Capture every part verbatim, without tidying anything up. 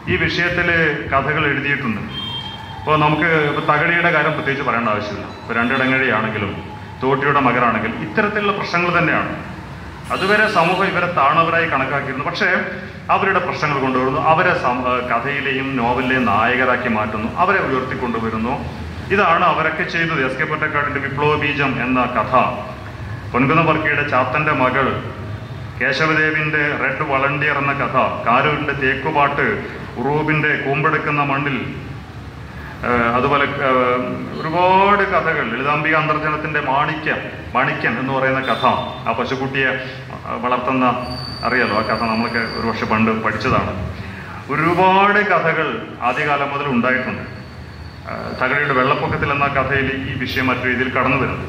ഈ വിഷയത്തിൽ കഥകൾ എഴുതിയിട്ടുണ്ട്. ഇപ്പോൾ നമുക്ക് ഇപ്പോൾ തകഴിയുടെ കാര്യം പ്രത്യേകിച്ച് പറയേണ്ട ആവശ്യമില്ല. ഇപ്പോൾ രണ്ടിടങ്ങഴിയാണെങ്കിലും തോട്ടിയുടെ മകരാണെങ്കിലും ഇത്തരത്തിലുള്ള പ്രശ്നങ്ങൾ തന്നെയാണ്. അതുവരെ സമൂഹം ഇവരെ താണവരായി കണക്കാക്കിയിരുന്നു. പക്ഷേ അവരുടെ പ്രശ്നങ്ങൾ കൊണ്ടുവരുന്നു, അവരെ കഥയിലെയും നോവലിലെയും നായകരാക്കി മാറ്റുന്നു, അവരെ ഉയർത്തിക്കൊണ്ടുവരുന്നു. ഇതാണ് അവരൊക്കെ ചെയ്തത്. എസ് കെ പൊറ്റക്കാടിൻ്റെ വിപ്ലവ ബീജം എന്ന കഥ, പൊൻകുന്നം വർക്കിയുടെ ചാത്തൻ്റെ മകൾ, കേശവദേവിൻ്റെ റെഡ് വളണ്ടിയർ എന്ന കഥ, കാരൂരിൻ്റെ തേക്കുപാട്ട്, ഉറൂബിൻ്റെ കൂമ്പെടുക്കുന്ന മണ്ണിൽ, അതുപോലെ ഒരുപാട് കഥകൾ, ലളിതാംബിക അന്തർജനത്തിൻ്റെ മാണിക്യം മാണിക്യൻ എന്ന് പറയുന്ന കഥ, ആ പശുക്കുട്ടിയെ വളർത്തുന്ന, അറിയാലോ ആ കഥ, നമ്മളൊക്കെ ഒരു വർഷം പണ്ട് പഠിച്ചതാണ്. ഒരുപാട് കഥകൾ ആദ്യകാലം മുതൽ ഉണ്ടായിട്ടുണ്ട്. തകഴിയുടെ വെള്ളപ്പൊക്കത്തിൽ എന്ന കഥയിൽ ഈ വിഷയം മറ്റു രീതിയിൽ കടന്നു വരുന്നു.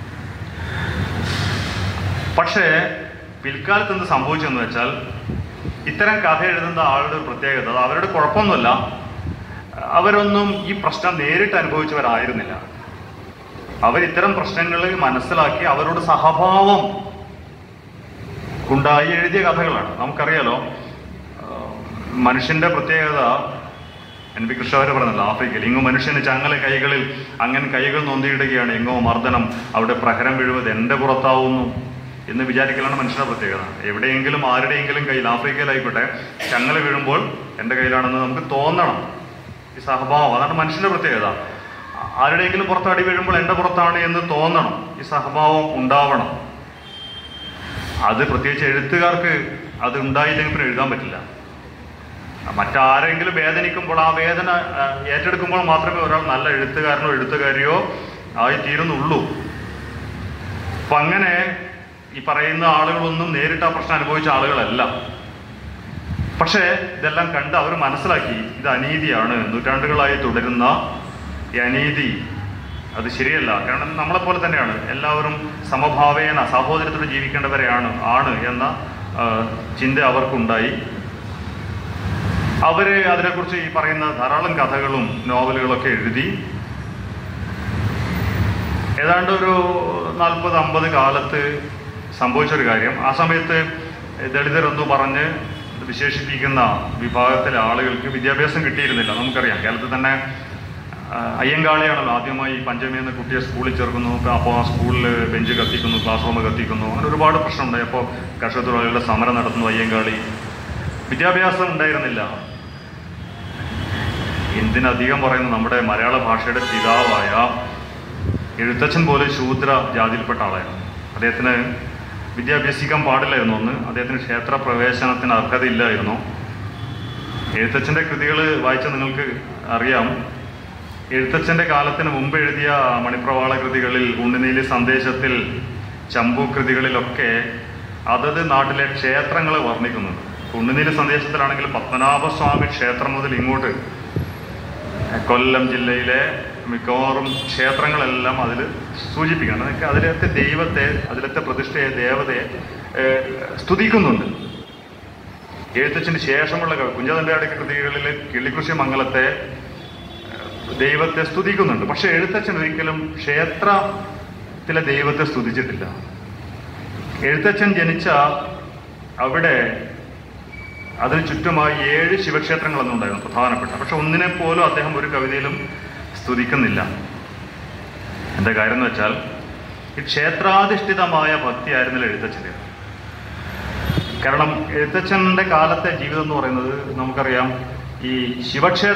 പക്ഷേ പിൽക്കാലത്ത് എന്ത് സംഭവിച്ചെന്ന് വെച്ചാൽ, ഇത്തരം കഥ എഴുതുന്ന ആളുടെ പ്രത്യേകത, അത് അവരുടെ കുഴപ്പമൊന്നുമല്ല, അവരൊന്നും ഈ പ്രശ്നം നേരിട്ട് അനുഭവിച്ചവരായിരുന്നില്ല. അവരിത്തരം പ്രശ്നങ്ങൾ മനസ്സിലാക്കി അവരോട് സഹഭാവം ഉണ്ടായി എഴുതിയ കഥകളാണ്. നമുക്കറിയാലോ മനുഷ്യന്റെ പ്രത്യേകത, എൻ പി കൃഷ്ണവാര്യർ പറഞ്ഞല്ലോ, ആഫ്രിക്കയിൽ ഇങ്ങോ മനുഷ്യന് ചങ്ങല കൈകളിൽ അങ്ങനെ കൈകൾ നൊന്തിയിടുകയാണ്, എങ്ങോ മർദ്ദനം അവിടെ പ്രഹരം വീഴുന്നത് എൻ്റെ പുറത്താവുന്നു എന്ന് വിചാരിക്കലാണ് മനുഷ്യരുടെ പ്രത്യേകത. എവിടെയെങ്കിലും ആരുടെയെങ്കിലും കയ്യിൽ, ആഫ്രിക്കയിലായിക്കോട്ടെ, ചങ്ങല വീഴുമ്പോൾ എൻ്റെ കയ്യിലാണെന്ന് നമുക്ക് തോന്നണം. ഈ സഹഭാവം, അതാണ് മനുഷ്യന്റെ പ്രത്യേകത. ആരുടെയെങ്കിലും പുറത്ത് അടി വീഴുമ്പോൾ എൻ്റെ പുറത്താണ് എന്ന് തോന്നണം. ഈ സഹഭാവം ഉണ്ടാവണം. അത് പ്രത്യേകിച്ച് എഴുത്തുകാർക്ക് അത് ഉണ്ടായില്ലെങ്കിൽ പിന്നെ എഴുതാൻ പറ്റില്ല. മറ്റാരെങ്കിലും വേദനിക്കുമ്പോൾ ആ വേദന ഏറ്റെടുക്കുമ്പോൾ മാത്രമേ ഒരാൾ നല്ല എഴുത്തുകാരനോ എഴുത്തുകാരിയോ ആയി തീരുന്നുള്ളൂ. അപ്പൊ അങ്ങനെ ഈ പറയുന്ന ആളുകളൊന്നും നേരിട്ട് ആ പ്രശ്നം അനുഭവിച്ച ആളുകളല്ല. പക്ഷേ ഇതെല്ലാം കണ്ട് അവർ മനസ്സിലാക്കി ഇത് അനീതിയാണ്, നൂറ്റാണ്ടുകളായി തുടരുന്ന ഈ അനീതി അത് ശരിയല്ല. കാരണം നമ്മളെപ്പോലെ തന്നെയാണ്, എല്ലാവരും സമഭാവേന സഹോദരത്തോടെ ജീവിക്കേണ്ടവരെയാണ് ആണ് എന്ന ചിന്ത അവർക്കുണ്ടായി. അവര് അതിനെക്കുറിച്ച് ഈ പറയുന്ന ധാരാളം കഥകളും നോവലുകളൊക്കെ എഴുതി. ഏതാണ്ട് ഒരു നാൽപ്പത് അമ്പത് കാലത്ത് സംഭവിച്ചൊരു കാര്യം, ആ സമയത്ത് ദളിതരെന്നു പറഞ്ഞ് വിശേഷിപ്പിക്കുന്ന വിഭാഗത്തിലെ ആളുകൾക്ക് വിദ്യാഭ്യാസം കിട്ടിയിരുന്നില്ല. നമുക്കറിയാം, കേരളത്തിൽ തന്നെ അയ്യങ്കാളിയാണല്ലോ ആദ്യമായി പഞ്ചമി എന്ന കുട്ടിയെ സ്കൂളിൽ ചേർക്കുന്നു. അപ്പോൾ ആ സ്കൂളിൽ ബെഞ്ച് കത്തിക്കുന്നു, ക്ലാസ് റൂം കത്തിക്കുന്നു, അങ്ങനെ ഒരുപാട് പ്രശ്നമുണ്ടായി. അപ്പോൾ കർഷക തൊഴിലാളികളുടെ സമരം നടത്തുന്നു അയ്യങ്കാളി. വിദ്യാഭ്യാസം ഉണ്ടായിരുന്നില്ല. എന്തിനധികം പറയുന്നു, നമ്മുടെ മലയാള ഭാഷയുടെ പിതാവായ എഴുത്തച്ഛൻ പോലെ ശൂദ്ര ജാതിയിൽപ്പെട്ട ആളായിരുന്നു. അദ്ദേഹത്തിന് വിദ്യാഭ്യസിക്കാൻ പാടില്ലായിരുന്നു. ഒന്ന്, അദ്ദേഹത്തിന് ക്ഷേത്ര പ്രവേശനത്തിന് അർഹതയില്ലായിരുന്നു. എഴുത്തച്ഛൻ്റെ കൃതികൾ വായിച്ച നിങ്ങൾക്ക് അറിയാം, എഴുത്തച്ഛൻ്റെ കാലത്തിന് മുമ്പ് എഴുതിയ മണിപ്രവാള കൃതികളിൽ, ഉണ്ണിനീലി സന്ദേശത്തിൽ, ചമ്പു കൃതികളിലൊക്കെ അതത് നാട്ടിലെ ക്ഷേത്രങ്ങളെ വർണ്ണിക്കുന്നുണ്ട്. ഉണ്ണിനീലി സന്ദേശത്തിലാണെങ്കിൽ പത്മനാഭസ്വാമി ക്ഷേത്രം മുതൽ ഇങ്ങോട്ട് കൊല്ലം ജില്ലയിലെ മിക്കവാറും ക്ഷേത്രങ്ങളെല്ലാം അതിൽ സൂചിപ്പിക്കണം. അതൊക്കെ അതിലത്തെ ദൈവത്തെ, അതിലത്തെ പ്രതിഷ്ഠയെ, ദേവതയെ സ്തുതിക്കുന്നുണ്ട്. എഴുത്തച്ഛന് ശേഷമുള്ള കുഞ്ചതമ്പയുടെ കൃതികളിൽ കിള്ളിക്കുറിശി മംഗലത്തെ ദൈവത്തെ സ്തുതിക്കുന്നുണ്ട്. പക്ഷെ എഴുത്തച്ഛൻ ഒരിക്കലും ക്ഷേത്രത്തിലെ ദൈവത്തെ സ്തുതിച്ചിട്ടില്ല. എഴുത്തച്ഛൻ ജനിച്ച അവിടെ അതിന് ചുറ്റുമായി ഏഴ് ശിവക്ഷേത്രങ്ങളൊന്നും ഉണ്ടായിരുന്നു പ്രധാനപ്പെട്ട. പക്ഷെ ഒന്നിനെ പോലും അദ്ദേഹം ഒരു കവിതയിലും സ്തുതിക്കുന്നില്ല. എന്താ കാര്യം എന്ന് വെച്ചാൽ, ഈ ക്ഷേത്രാധിഷ്ഠിതമായ ഭക്തി ആയിരുന്നില്ല എഴുത്തച്ഛൻ്റെ. കാരണം എഴുത്തച്ഛൻ്റെ കാലത്തെ ജീവിതം എന്ന് പറയുന്നത് നമുക്കറിയാം, ഈ ശിവക്ഷേത്ര